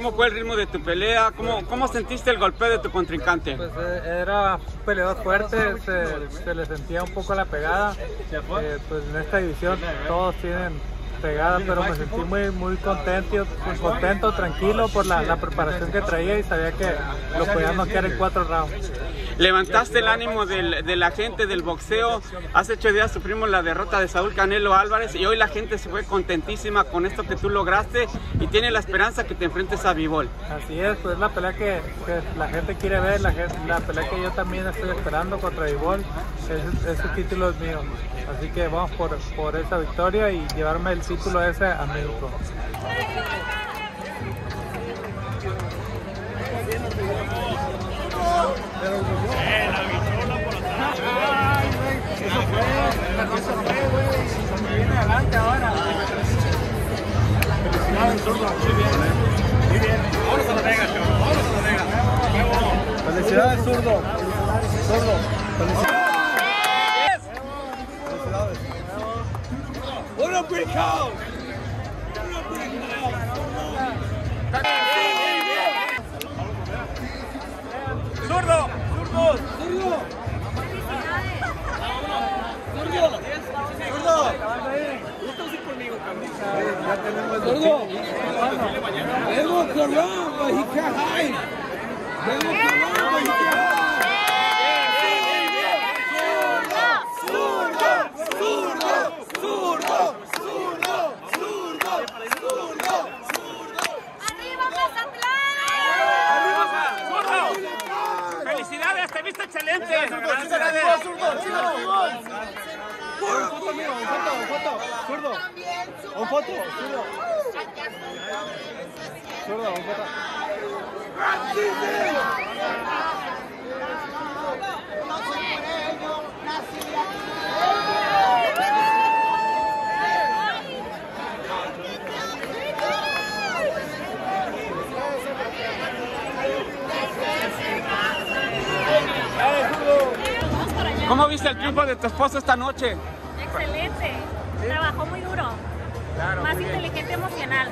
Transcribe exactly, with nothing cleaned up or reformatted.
¿cómo fue el ritmo de tu pelea? ¿Cómo, cómo sentiste el golpeo de tu contrincante? Pues eh, era un peleador fuerte, se, se le sentía un poco la pegada. Eh, pues en esta división todos tienen pegada, pero me sentí muy muy contento, pues, contento, tranquilo por la, la preparación que traía y sabía que lo podía noquear en cuatro rounds. Levantaste el ánimo del, de la gente del boxeo. Hace ocho días sufrimos la derrota de Saúl Canelo Álvarez y hoy la gente se fue contentísima con esto que tú lograste y tiene la esperanza que te enfrentes a Bivol. Así es, pues la pelea que, que la gente quiere ver, la, gente, la pelea que yo también estoy esperando contra Bivol. Ese, ese título es mío, así que vamos por, por esa victoria y llevarme el título ese a México. Eh, la bichona por atrás. Ay, güey. Eso fue. Eso fue, güey. Se me viene adelante ahora. Felicidades, zurdo. Muy bien, ¿eh? Muy bien. Vámonos a la Vega, chaval. Vámonos a la Vega. Qué bueno. Felicidades, zurdo. Zurdo. Felicidades. Felicidades. What a big house. What a big house. ¡Zurdo! ¡Zurdo! ¡Zurdo! ¡Zurdo! ¡Zurdo! Gusta ir conmigo, cabrón. ¡Zurdo! Vengo corrón, but he can't hide. Vengo corrón, but he can't hide. ¡Zurdo! ¡Zurdo! ¡Zurdo! ¡Zurdo! ¡Zurdo! ¡Zurdo! ¡Arriba, Mazatlán! ¡Felicidades! ¡Te viste excelente! ¡Felicidades! ¡Zurdo! ¡Zurdo! Un foto mío, un foto, un foto, zurdo. Un foto, zurdo. Zurdo, un foto. ¿Cómo viste el triunfo de tu esposo esta noche? Excelente. Trabajó muy duro. Claro, Más muy bien. inteligente emocional.